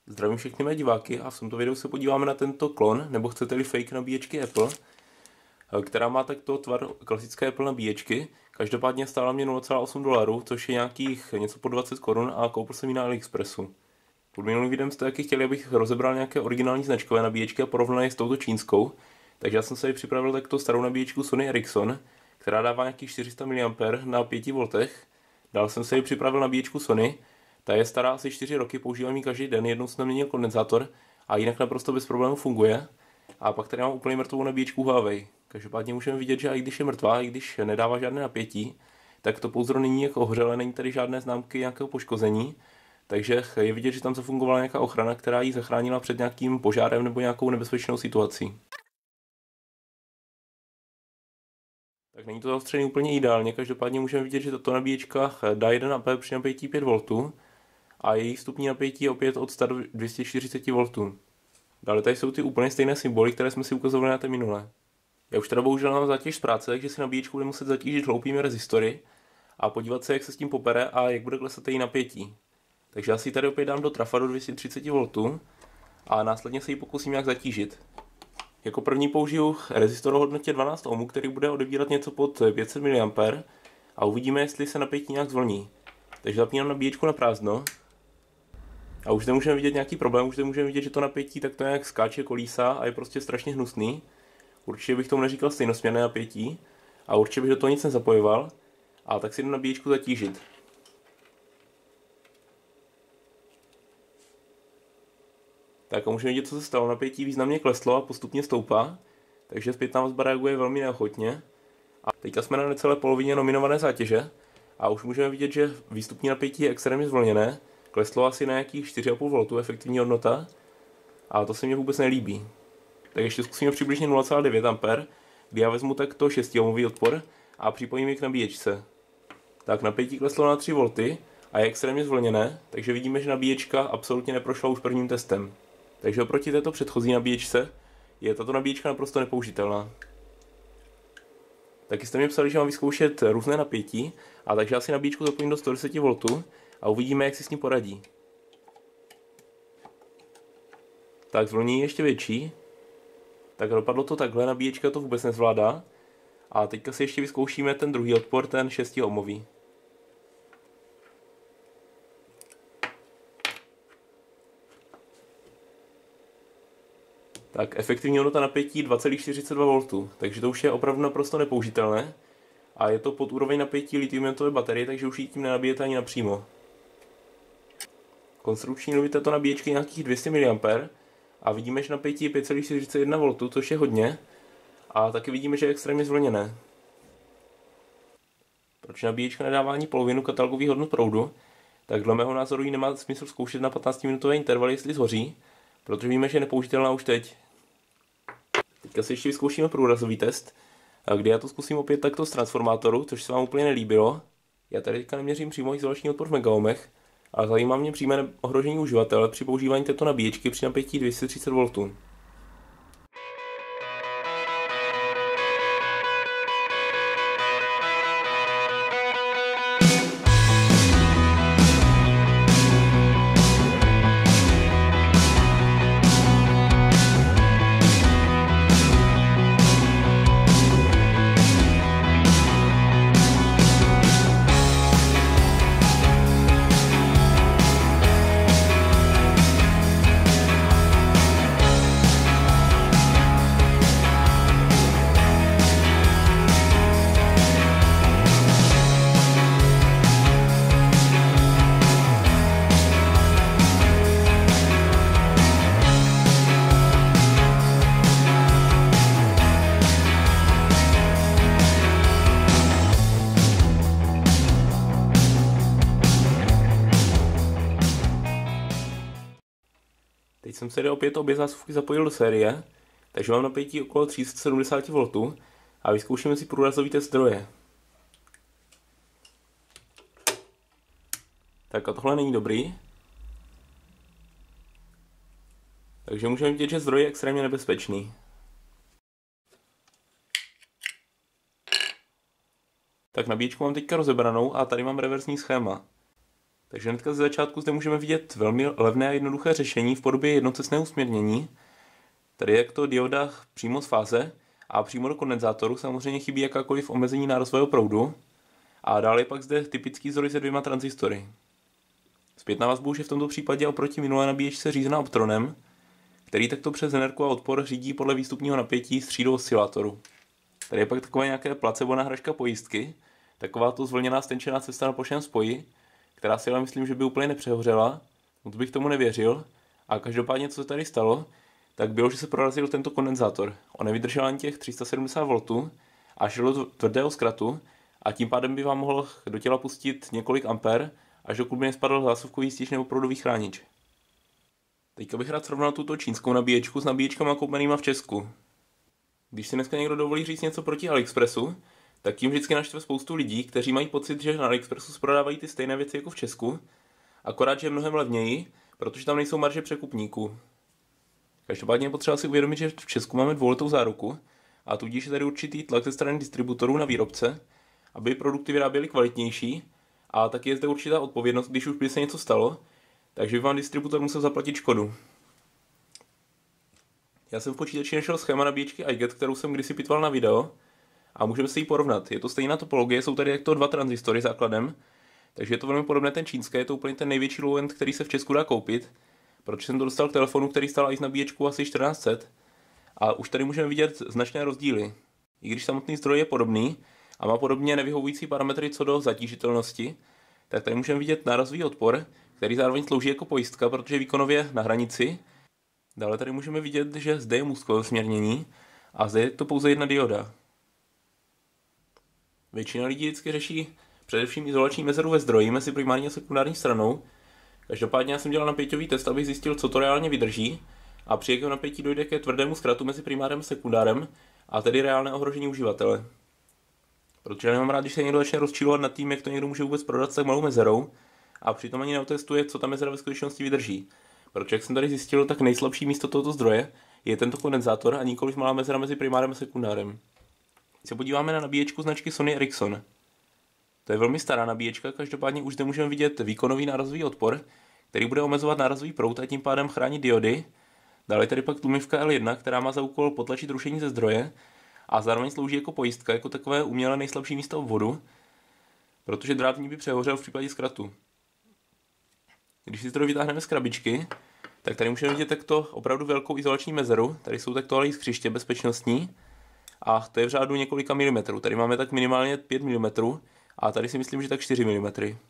Zdravím všechny mé diváky a v tomto videu se podíváme na tento klon, nebo chcete-li fake nabíječky Apple, která má takto tvar klasické Apple nabíječky. Každopádně stála mě $0,8, což je nějakých něco po 20 korun a koupil jsem ji na AliExpressu. Pod minulým videem jste taky chtěli, abych rozebral nějaké originální značkové nabíječky a porovnal je s touto čínskou, takže já jsem se připravil takto starou nabíječku Sony Ericsson, která dává nějakých 400 mAh na 5V. Dál jsem se připravil nabíječku Sony. Ta je stará asi 4 roky, používám ji každý den, jednou jsem měnil kondenzátor a jinak naprosto bez problémů funguje. A pak tady mám úplně mrtvou nabíječku Huawei. Každopádně můžeme vidět, že i když je mrtvá, i když nedává žádné napětí, tak to pouzdro není jako ohřelé, není tady žádné známky nějakého poškození. Takže je vidět, že tam zafungovala nějaká ochrana, která ji zachránila před nějakým požárem nebo nějakou nebezpečnou situací. Tak není to zastřený úplně ideálně, každopádně můžeme vidět, že tato nabíječka dá 1 A při napětí 5V a její vstupní napětí je opět od 100 do 240V. Dále tady jsou ty úplně stejné symboly, které jsme si ukazovali na té minulé. Já už teda bohužel mám zátěž z práce, takže si nabíječku bude muset zatížit hloupými rezistory a podívat se, jak se s tím popere a jak bude klesat její napětí. Takže já si ji tady opět dám do trafa do 230V a následně se ji pokusím nějak zatížit. Jako první použiju rezistor o hodnotě 12 ohmů, který bude odebírat něco pod 500 mA a uvidíme, jestli se napětí nějak zvlní. Takže zapínám nabíječku na prázdno. A už zde můžeme vidět nějaký problém, už zde můžeme vidět, že to napětí tak to nějak skáče, kolísá a je prostě strašně hnusný. Určitě bych tomu neříkal stejnosměrné napětí a určitě bych do toho nic nezapojoval. A tak si jdu nabíječku zatížit. Tak a můžeme vidět, co se stalo. Napětí významně kleslo a postupně stoupá, takže zpětná vazba reaguje velmi neochotně. A teďka jsme na necelé polovině nominované zátěže a už můžeme vidět, že výstupní napětí je extrémně zvlněné. Kleslo asi na nějakých 4,5V efektivní hodnota a to se mně vůbec nelíbí. Tak ještě zkusíme přibližně 0,9 A, kdy já vezmu takto 6 ohmový odpor a připojím ji k nabíječce. Tak napětí kleslo na 3V a je extrémně zvlněné, takže vidíme, že nabíječka absolutně neprošla už prvním testem. Takže oproti této předchozí nabíječce je tato nabíječka naprosto nepoužitelná. Taky jste mi psali, že mám vyzkoušet různé napětí, a takže já si nabíječku zapojím do 110V a uvidíme, jak si s tím poradí. Tak zvlnění je ještě větší. Tak dopadlo to takhle, nabíječka to vůbec nezvládá. A teďka si ještě vyzkoušíme ten druhý odpor, ten 6 ohmový. Tak efektivní hodnota napětí 2,42V, takže to už je opravdu naprosto nepoužitelné. A je to pod úroveň napětí lithium-ionové baterie, takže už ji tím nenabijete ani napřímo. Konstrukční doby této nabíječky je nějakých 200 mA a vidíme, že napětí je 5,41V, což je hodně. A taky vidíme, že je extrémně zvlněné. Proč nabíječka nedává ani polovinu katalogových hodnot proudu, tak dle mého názoru ji nemá smysl zkoušet na 15-minutové intervaly, jestli zhoří, protože víme, že je nepoužitelná už teď. Teďka si ještě vyzkoušíme průrazový test, kdy já to zkusím opět takto z transformátoru, což se vám úplně nelíbilo. Já tady teďka neměřím přímo izolační odpor v megaohmech, ale zajímá mě přímé ohrožení uživatele při používání této nabíječky při napětí 230V. Teď jsem se opět obě zásuvky zapojil do série, takže mám napětí okolo 370V a vyzkoušíme si průrazový test zdroje. Tak a tohle není dobrý. Takže můžeme vidět, že zdroj je extrémně nebezpečný. Tak nabíječku mám teďka rozebranou a tady mám reverzní schéma. Takže hnedka ze začátku zde můžeme vidět velmi levné a jednoduché řešení v podobě jednocestného usměrnění. Tady je to dioda přímo z fáze a přímo do kondenzátoru samozřejmě chybí jakákoliv omezení nárazového proudu. A dále je pak zde typický zdroj se 2 tranzistory. Zpětná vazba už je v tomto případě oproti minulé nabíječce řízená optronem, který takto přes energu a odpor řídí podle výstupního napětí střídu oscilátoru. Tady je pak takové nějaké placebo náhražka pojistky, takováto zvlněná stenčená cesta na plošném spoji, která si ale myslím, že by úplně nepřehořela, moc bych tomu nevěřil. A každopádně, co se tady stalo, tak bylo, že se prorazil tento kondenzátor. On nevydržel ani těch 370 V a šel do tvrdého zkratu a tím pádem by vám mohl do těla pustit několik ampér, až dokud by nespadl zásuvkový stíž nebo proudový chránič. Teďka bych rád srovnal tuto čínskou nabíječku s nabíječkama koupenýma v Česku. Když si dneska někdo dovolí říct něco proti AliExpressu, tak tím vždycky naštve spoustu lidí, kteří mají pocit, že na AliExpressu prodávají ty stejné věci jako v Česku, akorát, že je mnohem levněji, protože tam nejsou marže překupníků. Každopádně je potřeba si uvědomit, že v Česku máme 2letou záruku a tudíž je tady určitý tlak ze strany distributorů na výrobce, aby produkty vyráběly kvalitnější, a taky je zde určitá odpovědnost, když už by se něco stalo, takže by vám distributor musel zaplatit škodu. Já jsem v počítači našel schéma nabíječky iGet, kterou jsem kdysi pitval na video a můžeme si ji porovnat. Je to stejná topologie, jsou tady takto 2 tranzistory základem, takže je to velmi podobné ten čínské, je to úplně ten největší low-end, který se v Česku dá koupit, protože jsem to dostal k telefonu, který stál i s nabíječkou asi 1400 a už tady můžeme vidět značné rozdíly. I když samotný zdroj je podobný a má podobně nevyhovující parametry co do zatížitelnosti, tak tady můžeme vidět nárazový odpor, který zároveň slouží jako pojistka, protože je výkonově na hranici. Dále tady můžeme vidět, že zde je můstkové usměrnění a zde je to pouze jedna dioda. Většina lidí vždycky řeší především izolační mezeru ve zdroji mezi primární a sekundární stranou. Každopádně já jsem dělal napěťový test, abych zjistil, co to reálně vydrží, a při jakém napětí dojde ke tvrdému zkratu mezi primárem a sekundárem, a tedy reálné ohrožení uživatele. Protože já nemám rád, když se někdo začne rozčilovat nad tím, jak to někdo může vůbec prodat s tak malou mezerou, a přitom ani neotestuje, co ta mezera ve skutečnosti vydrží. Protože jak jsem tady zjistil, tak nejslabší místo tohoto zdroje je tento kondenzátor a nikoliv malá mezera mezi primárem a sekundárem. Když se podíváme na nabíječku značky Sony Ericsson. To je velmi stará nabíječka, každopádně už zde můžeme vidět výkonový nárazový odpor, který bude omezovat nárazový proud a tím pádem chránit diody. Dále je tady pak tlumivka L1, která má za úkol potlačit rušení ze zdroje a zároveň slouží jako pojistka, jako takové umělé nejslabší místo obvodu, protože drát v ní by přehořel v případě zkratu. Když si zdroj vytáhneme z krabičky, tak tady můžeme vidět takto opravdu velkou izolační mezeru. Tady jsou takto ale i skřiště bezpečnostní a to je v řádu několika milimetrů. Tady máme tak minimálně 5 mm a tady si myslím, že tak 4 mm.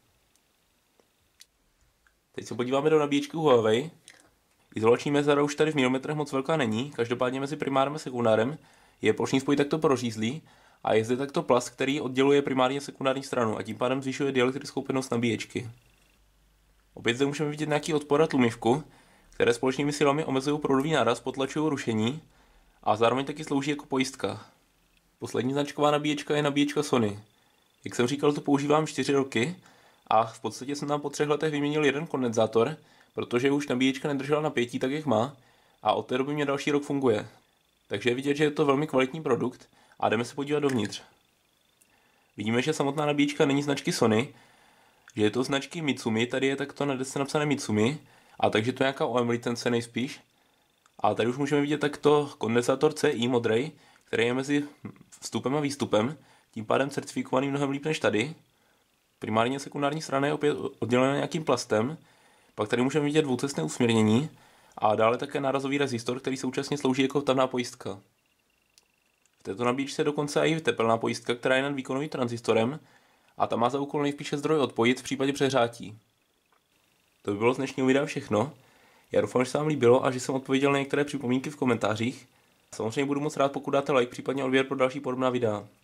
Teď se podíváme do nabíječky Huawei. Izolační mezera už tady v milimetrech moc velká není, každopádně mezi primárem a sekundárem je plošný spoj takto prořízlý a je zde takto plast, který odděluje primární a sekundární stranu a tím pádem zvyšuje dielektrickou pevnost nabíječky. Opět zde můžeme vidět nějaký odpor a tlumivku, které společnými silami omezují proudový náraz, potlačují rušení a zároveň taky slouží jako pojistka. Poslední značková nabíječka je nabíječka Sony. Jak jsem říkal, to používám 4 roky a v podstatě jsem tam po 3 letech vyměnil jeden kondenzátor, protože už nabíječka nedržela napětí tak, jak má, a od té doby mě další rok funguje. Takže je vidět, že je to velmi kvalitní produkt a jdeme se podívat dovnitř. Vidíme, že samotná nabíječka není značky Sony, že je to značky Mitsumi, tady je takto na desce napsané Mitsumi, a takže to je nějaká OEM licence nejspíš. A tady už můžeme vidět takto kondenzátor CI modrej, který je mezi vstupem a výstupem, tím pádem certifikovaný mnohem líp než tady. Primární a sekundární strana je opět oddělena nějakým plastem, pak tady můžeme vidět dvoucestné usměrnění a dále také nárazový rezistor, který současně slouží jako vtavná pojistka. V této nabíječce je dokonce i tepelná pojistka, která je nad výkonovým tranzistorem a ta má za úkol nejspíše zdroj odpojit v případě přehřátí. To by bylo z dnešního videa všechno. Já doufám, že se vám líbilo a že jsem odpověděl na některé připomínky v komentářích. Samozřejmě budu moc rád, pokud dáte like, případně odběr pro další podobná videa.